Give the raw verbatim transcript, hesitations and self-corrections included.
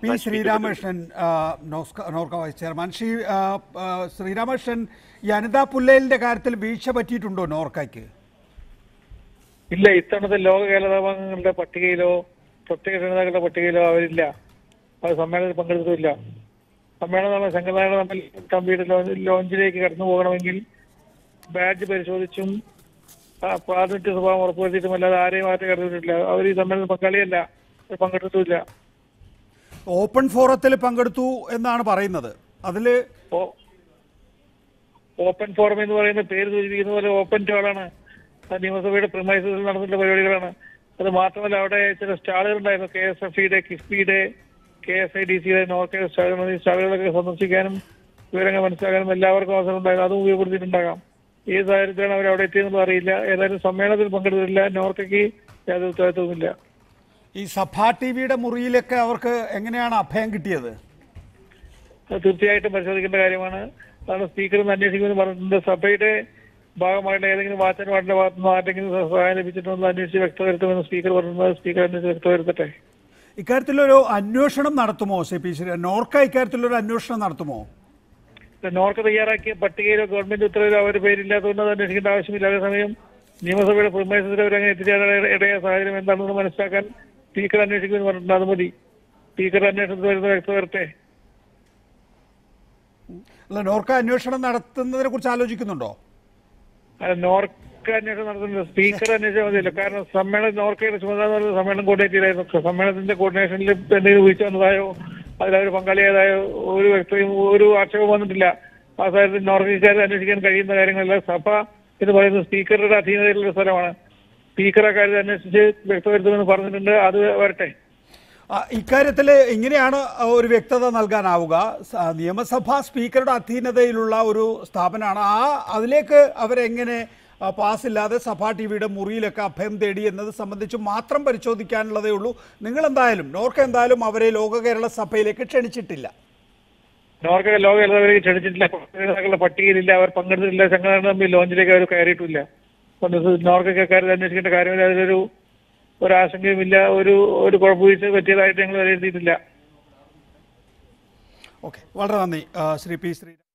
P Sreeramakrishnan NORKA vice chairman. Shri Sreeramakrishnan, ഈ അനിതാ പുല്ലേലിന്റെ കാര്യത്തിൽ വീഴ്ച പറ്റിയിട്ടുണ്ടോ നോർക്കയ്ക്ക്? ഇല്ല, ഇത്തവണത്തെ ലോക കേരളങ്ങളുടെ പട്ടികയിലോ പ്രത്യേക ക്ഷണിതാക്കളുടെ പട്ടികയിലോ അവരില്ല. അവർ സമ്മേളനത്തിൽ പങ്കെടുത്തിട്ടില്ല. സമ്മേളനം സംഘടനകൾ തമ്മിൽ കമ്പ്യൂട്ടർ ലോഞ്ചിലേക്ക് കടന്നു പോകണമെങ്കിൽ ബാഡ്ജ് പരിശോധിച്ചും പ്രാതിനിധ്യ സ്വഭാവം ഉറപ്പുവരുത്തിയിട്ടും അല്ലാതെ ആരെയും മാറ്റി കടന്നിട്ടില്ല. അവർ ഈ സമ്മേളനത്തിൽ പങ്കാളിയല്ല, പങ്കെടുത്തിട്ടില്ല. ഓപ്പൺ ഫോറത്തിൽ പങ്കെടുത്തു എന്നാണ് പറയുന്നത്. അതില് ഓപ്പൺ ഫോറം എന്ന് പറയുന്ന പേര് സൂചിപ്പിക്കുന്ന പോലെ ഓപ്പൺ ടോളാണ്. നിയമസഭയുടെ പ്രിമൈസസിൽ നടന്നിട്ടുള്ള പരിപാടികളാണ്. അത് മാത്രമല്ല, അവിടെ ചില സ്റ്റാളുകൾ ഉണ്ടായിരുന്നു. കെ എസ് എഫ് ഇയുടെ, കിഫ്ബിയുടെ, കെ എസ് ഐ ഡി സിയുടെ, നോർക്ക സ്റ്റാളുകളൊക്കെ സന്ദർശിക്കാനും വിവരങ്ങൾ മനസ്സിലാക്കാനും എല്ലാവർക്കും അവസരം ഉണ്ടായിരുന്നു. അതും ഉപയോഗപ്പെടുത്തിയിട്ടുണ്ടാകാം. ഏത് സാഹചര്യത്തിലാണ് അവർ അവിടെ എത്തിയെന്നുള്ളത് അറിയില്ല. ഏതായാലും സമ്മേളനത്തിൽ പങ്കെടുത്തിട്ടില്ല. നോർക്കയ്ക്ക് യാതൊരു ഉത്തരവാദിത്വവുമില്ല. ഈ സഭാ ടി വിയുടെ മുറിയിലൊക്കെ അവർക്ക് എങ്ങനെയാണ് അഭയം കിട്ടിയത്? തീർച്ചയായിട്ടും പരിശോധിക്കേണ്ട കാര്യമാണ്. അതാണ് സ്പീക്കർ ഒന്ന് അന്വേഷിക്കുമെന്ന് പറഞ്ഞിട്ടുണ്ട്. സഭയുടെ ഭാഗമായിട്ട് ഏതെങ്കിലും വാച്ചന്മാരുടെ ഭാഗത്തു നിന്ന് ആരെങ്കിലും സഹായം ലഭിച്ചിട്ടുണ്ടെന്ന് അന്വേഷിച്ച് വ്യക്തത വരുത്തുമെന്ന് സ്പീക്കർ പറഞ്ഞത്. സ്പീക്കർ അന്വേഷിച്ച് വ്യക്തത വരുത്തട്ടെ. ഇക്കാര്യത്തിലൊരു അന്വേഷണം നടത്തുമോ ശ്രീ പി ശ്രീ നോർക്ക? ഇക്കാര്യത്തിലൊരു അന്വേഷണം നടത്തുമോ? നോർക്ക തയ്യാറാക്കിയ പട്ടികയിലോ ഗവൺമെന്റ് ഉത്തരവിലോ അവർ പേരില്ലാത്തതുകൊണ്ട് അത് അന്വേഷിക്കേണ്ട ആവശ്യമില്ല. അതേസമയം നിയമസഭയുടെ പ്രിമൈസസിൽ അവരങ്ങനെ എത്തിച്ചേരാൻ ഇടയ സാഹചര്യം എന്താണെന്ന് മനസ്സിലാക്കാൻ സ്പീക്കർ അന്വേഷിക്കുമെന്ന് പറഞ്ഞിട്ടുണ്ട്. അത് മതി. സ്പീക്കർ അന്വേഷണത്തിൽ വരുന്ന വ്യക്തത വരട്ടെ. അല്ല, നോർക്ക അന്വേഷണം നടത്തുന്നതിനെ കുറിച്ച് ആലോചിക്കുന്നുണ്ടോ? നോർക്ക അന്വേഷണം നടത്തുന്നത് സ്പീക്കർ അന്വേഷിച്ചാൽ മതിയല്ലോ. കാരണം സമ്മേളനം നോർക്കയുടെ ചുമതല എന്ന് പറയുന്നത് സമ്മേളനം കോർഡിനേറ്റ് ചെയ്തായിരുന്നു. സമ്മേളനത്തിന്റെ കോർഡിനേഷനിൽ എന്തെങ്കിലും വീഴ്ച വന്നതായോ അതിലവർ പങ്കാളിയായതായോ ഒരു വ്യക്തിയും ഒരു ആക്ഷേപം വന്നിട്ടില്ല. ആ സാഹചര്യത്തിൽ നോർക്കക്കാർ അന്വേഷിക്കാൻ കഴിയുന്ന കാര്യങ്ങളല്ല. സഭ എന്ന് പറയുന്നത് സ്പീക്കറുടെ അധീനതയിലുള്ള സ്ഥലമാണ്. സ്പീക്കർ അക്കാര്യത്തിൽ അന്വേഷിച്ച് വ്യക്തവരുത്തുമെന്ന് പറഞ്ഞിട്ടുണ്ട്. അത് വരട്ടെ. ഇക്കാര്യത്തിൽ ഇങ്ങനെയാണ് ഒരു വ്യക്തത നൽകാനാവുക. നിയമസഭ സ്പീക്കറുടെ അധീനതയിലുള്ള ഒരു സ്ഥാപനമാണ്. ആ അതിലേക്ക് അവരെങ്ങനെ പാസ്സില്ലാതെ സഭാ ടി വിയുടെ മുറിയിലൊക്കെ അഭയം തേടി എന്നത് സംബന്ധിച്ച് മാത്രം പരിശോധിക്കാനുള്ളതേ ഉള്ളൂ. നിങ്ങൾ എന്തായാലും നോർക്ക എന്തായാലും അവരെ ലോക കേരള സഭയിലേക്ക് ക്ഷണിച്ചിട്ടില്ല. നോർക്ക ലോക കേരളത്തിലേക്ക് ക്ഷണിച്ചിട്ടില്ല. പട്ടികയിലില്ല. അവർ പങ്കെടുത്തിട്ടില്ല. സംഘടന തമ്മിൽ ലോഞ്ചിലേക്ക് അവർ കയറിയിട്ടില്ല. നോർക്കക്കാരിൽ അന്വേഷിക്കേണ്ട കാര്യമില്ല. അതിലൊരു ഒരാശങ്കയുമില്ല. ഒരു ഒരു കുഴപ്പവീഴ്ച പറ്റിയതായിട്ട് ഞങ്ങൾ വിലയിരുത്തിയിട്ടില്ല. ഓക്കെ, വളരെ നന്ദി ശ്രീ പി ശ്രീ